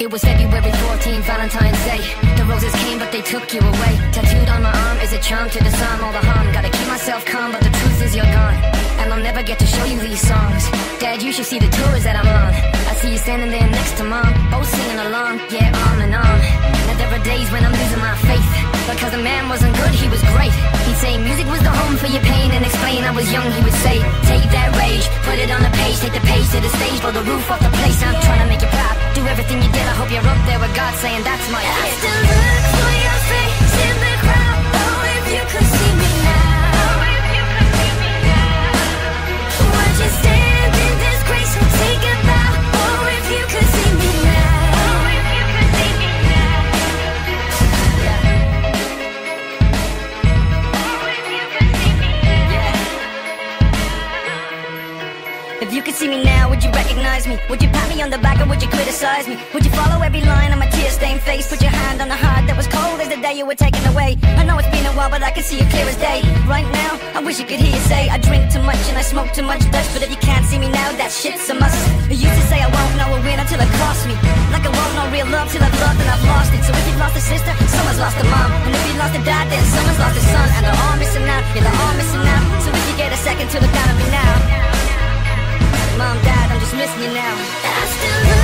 It was February 14th, Valentine's Day. The roses came but they took you away. Tattooed on my arm is a charm to disarm all the harm. Gotta keep myself calm but the truth is you're gone, and I'll never get to show you these songs. Dad, you should see the tours that I'm on. I see you standing there next to Mom, both singing along, yeah, arm in arm. Now there are days when I'm losing my faith, because the man wasn't good, he was great. He'd say music was the home for your pain, and explain I was young, he would say, take that rage, put it on the page, take the page to the stage, blow the roof off the place. I'm trying to make you proud, do everything you did. I hope you're up there with God saying that's my kid. I still look for your face in the crowd. Oh, if you could see me now. Oh, if you could see me now. Would you stand in disgrace and take a bow? Oh, if you could see me now. Oh, if you could see me now. Oh, if you could see me now. If you could see me now, would you recognize me? Would you pat me on the back or would you criticize me? Would you follow every line on my tear-stained face? Put your hand on the heart that was cold as the day you were taken away. I know it's been a while but I can see it clear as day. Right now, I wish you could hear you say I drink too much and I smoke too much Dutch. But if you can't see me now, that shit's a must. You used to say I won't know a win until it cost me, like I won't know real love till I've loved and I've lost it. So if you've lost a sister, someone's lost a mom. And if you lost a dad, then someone's lost a son. And they're all missing out, yeah, they're all missing out. So if you get a second to look down at me now, Mom, Dad, I'm just missing you now. I still